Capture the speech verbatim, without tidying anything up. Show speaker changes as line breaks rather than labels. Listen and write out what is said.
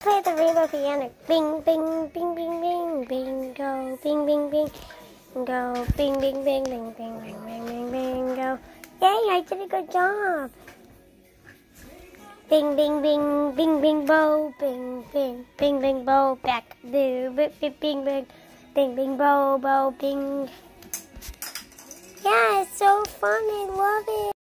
play the rainbow piano. Bing, bing, bing, bing, bing, bingo, bing, bing, bing, go, bing, bing, bing, bing, bing, bing, bing, bing, bing, go. Yay, I did a good job. Bing, bing, bing, bing, bing, bow, bing, bing, bing, bing, bow, back, boo, bing, bing, bing, bing, bing, bing, bow, bow, bing. Yeah, it's so fun. I love it.